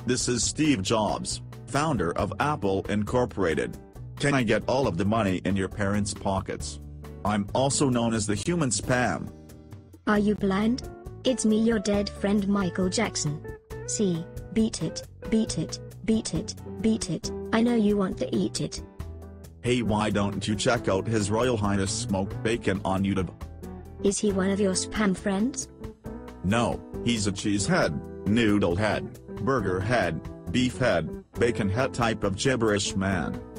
This is Steve Jobs, founder of Apple Incorporated. Can I get all of the money in your parents' pockets? I'm also known as the human spam. Are you blind? It's me, your dead friend Michael Jackson. See, beat it, beat it, beat it, beat it, I know you want to eat it. Hey, why don't you check out His Royal Highness Smoked Bacon on YouTube? Is he one of your spam friends? No, he's a cheesehead, noodle head, burger head, beef head, bacon head type of gibberish man.